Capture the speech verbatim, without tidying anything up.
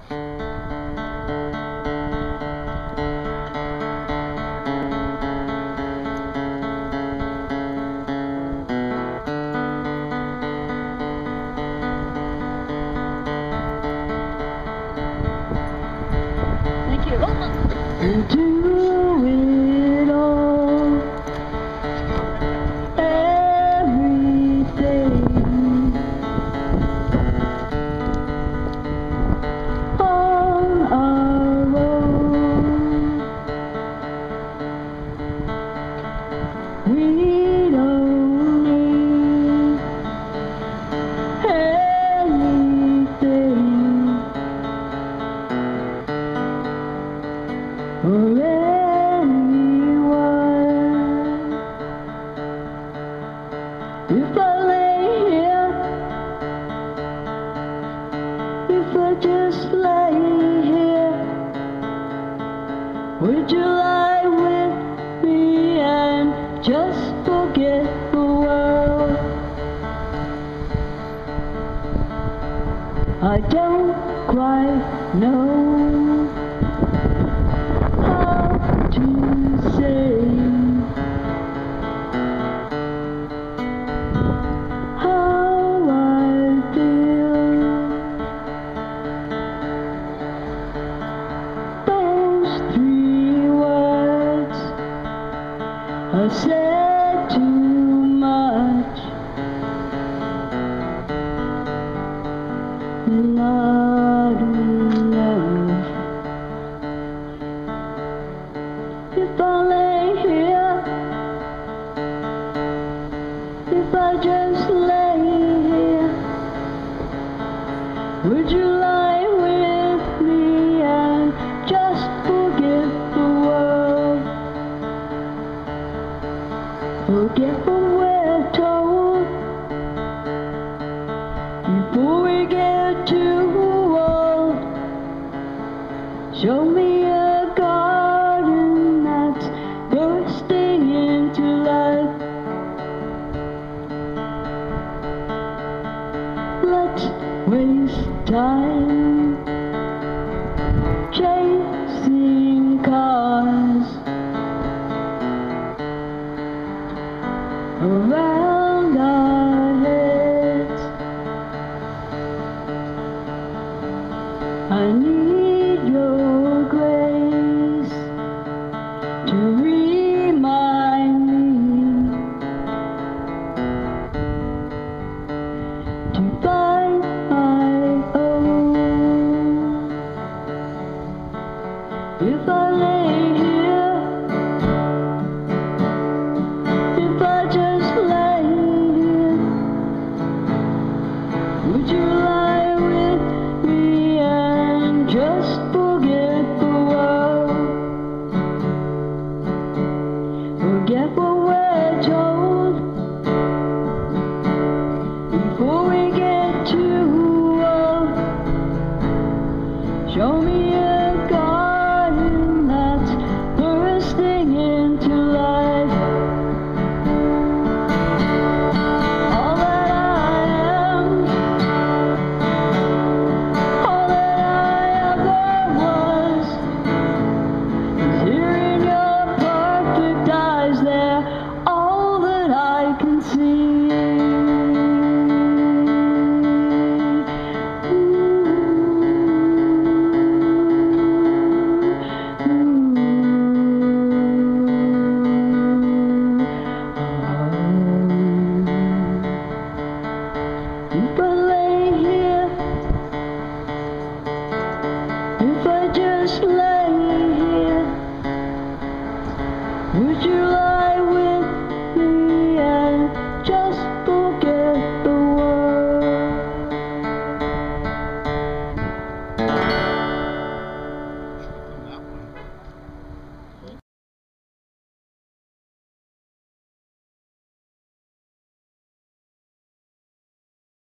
Thank you. Do it all, everything on our own. We don't need anything or anyone. If I lay here, if I just lay here, would you lie with me and just forget the world? I don't quite know how to say how I feel. Those three words I said too much, not enough. If I lay here, if I just lay here, would you lie with me and just forget the world? Forget what we're told before we get too old. Show me a garden that's bursting into life. Let's waste time chasing cars around our heads. I need your grace to remind me to find my own. If I lay here, if I just lay here, would you lie with me and just forget the world? Forget what we're told before we get too old. Show me a garden that's bursting into life. All that I am, all that I ever was, is here in your perfect eyes. They're all that I can see. If I lay here, if I just lay here, would you